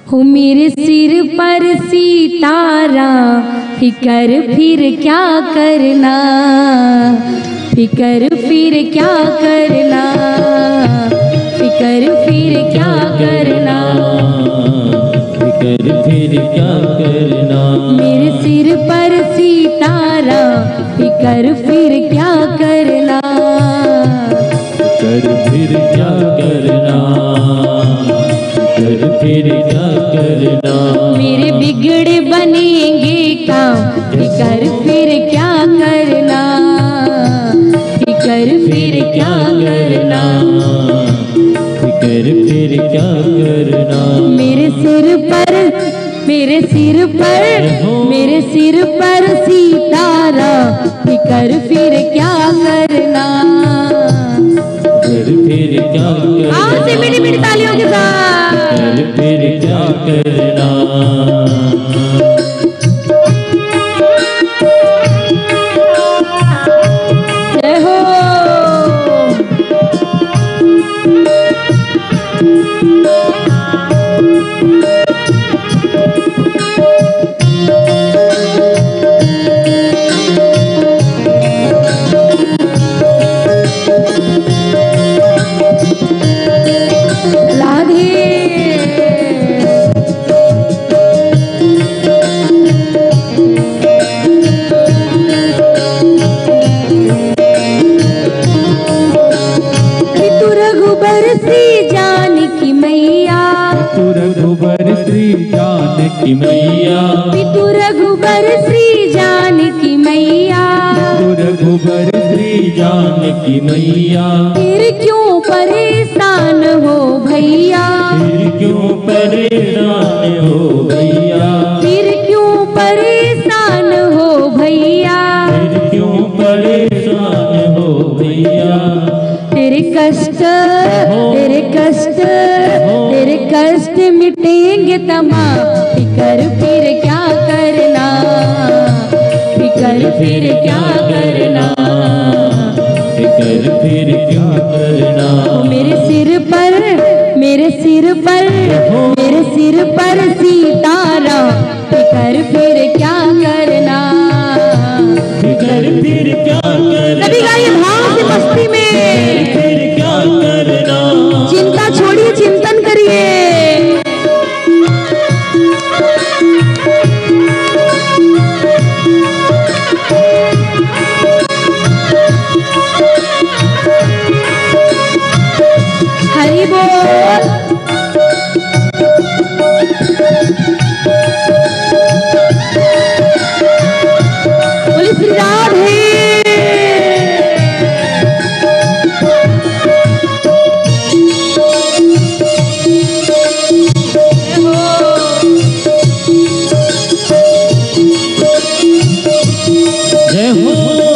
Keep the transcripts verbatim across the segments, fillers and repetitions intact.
हो मेरे सिर पर सितारा, फिकर फिर क्या करना, फिकर फिर क्या करना, फिकर फिर क्या करना, फिकर फिर क्या करना। मेरे सिर पर सितारा, फिकर फिर क्या करना, फिकर फिर क्या करना, फिकर फिर क्या करना। मेरे बिगड़े बनेंगे काम, फिकर फिर क्या करना, फिकर फिर क्या करना, फिकर फिर क्या करना। मेरे सिर पर, मेरे सिर पर, मेरे सिर पर सितारा, फिकर फिर क्या करना, फिकर फिर क्या करना। आओ से मीठी मीठी तालियों के साथ। फिकर फिर क्या करना। जय हो। रघुबर श्री जानकी मैया, पितु रघुबर श्री जानकी मैया, पितु रघुबर श्री जानकी मैया। फिर क्यों परेशान हो भैया, फिर क्यों परेशान हो भैया, फिर क्यों परेशान हो भैया, फिर क्यों परेशान हो भैया। तेरे कष्ट, तेरे कष्ट, तेरे कष्ट मिटेंगे तमाम, फिकर फिर क्या करना, फिकर फिर क्या करना, फिकर फिर क्या करना। मेरे सिर पर, मेरे सिर पर, मेरे सिर पर सितारा, फिकर फिर क्या करना, फिकर फिर क्या करना। सभी गाइए भाव से मस्ती में। फिर क्या करना। चिंता छोड़िए, चिंतन करिए। हरि बोल। बोले श्री राधे। जय हो।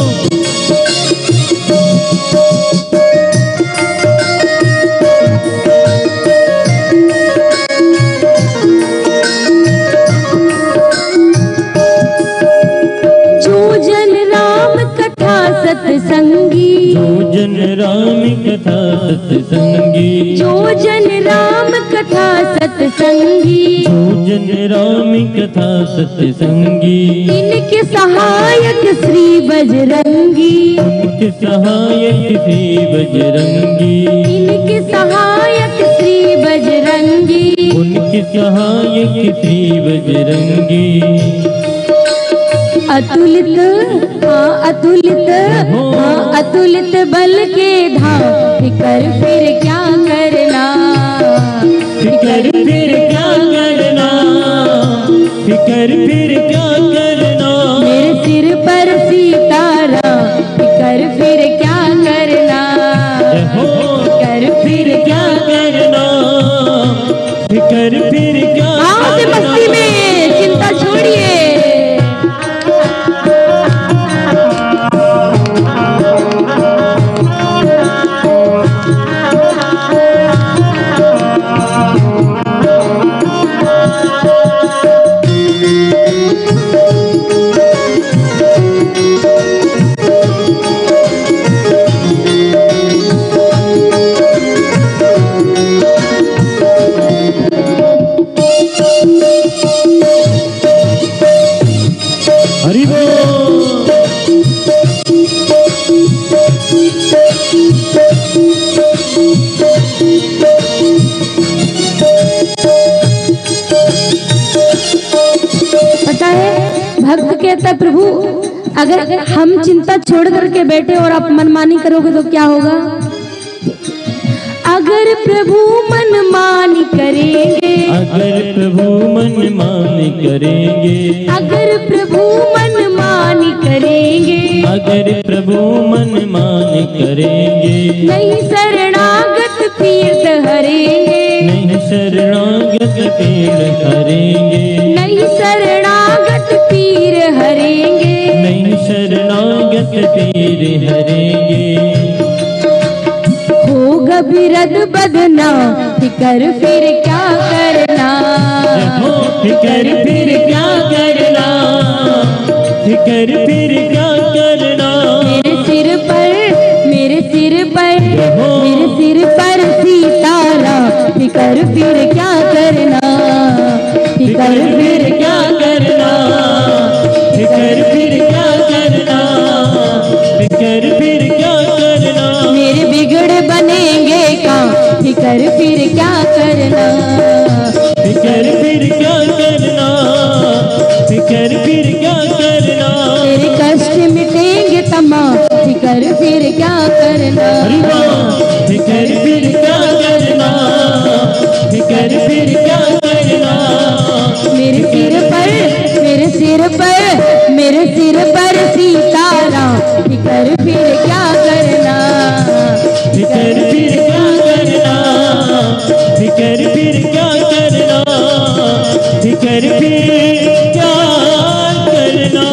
सत्संगी, जो जन राम कथा सत्संगी, जो जन राम कथा सत्संगी, जो जन राम कथा सत्संगी। इनके सहायक श्री बजरंगी, उनके सहायक श्री बजरंगी, इनके सहायक श्री बजरंगी, उनके सहायक श्री बजरंगी। अतुलित, हाँ अतुलित, हाँ अतुलित बल के धाम, फिकर फिर क्या करना, फिकर फिर क्या करना, फिकर फिर क्या करना। मेरे सिर पर सितारा, फिकर फिर क्या करना, फिकर फिर क्या करना, फिकर फिर क्या। आओ से मस्ती में, चिंता छोड़िए। पता है भक्त कहता है प्रभु अगर हम चिंता छोड़ करके बैठे और आप मनमानी करोगे तो क्या होगा। अगर प्रभु मनमानी करेंगे, अगर प्रभु मनमानी करेंगे, अगर प्रभु मनमानी करेंगे, अगर प्रभु मनमानी करेंगे, नहीं शरणागत तीर्थ हरेंगे, नहीं शरणागत पीड़ हरेंगे, नहीं शरणागत पीर हरेंगे, नहीं शरणागत पीर हरेंगे। होगा बिरद बदना फिकर फिर क्या करना, हो फिकर फिर क्या करना, फिकर फिर क्या करना। मेरे सिर पर मेरे सिर पर मेरे सिर पर सीतारा फिकर फिर क्या करना, फिकर फिर क्या करना, फिकर फिर क्या करना, फिकर फिर क्या करना। मेरे बिगड़ बनेंगे का फिकर फिर क्या करना, फिकर फिर क्या करना, फिकर फिर क्या करना। तेरे कष्ट मिटेंगे तमाम फिकर फिर क्या करना, फिकर फिर क्या करना, फिकर फिर क्या करना। मेरे सिर पर मेरे सिर पर मेरे सिर पर सीतारा फिकर फिर क्या करना, फिकर फिर क्या करना, फिकर फिर क्या करना, फिकर फिर क्या करना।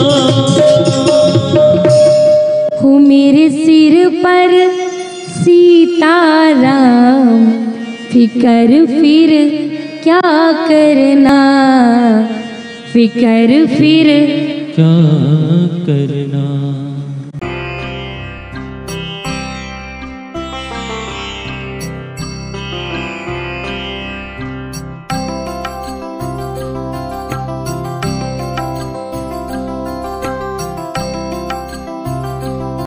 हो मेरे सिर पर सीताराम फिकर फिर क्या करना, फिकर फिर क्या करना।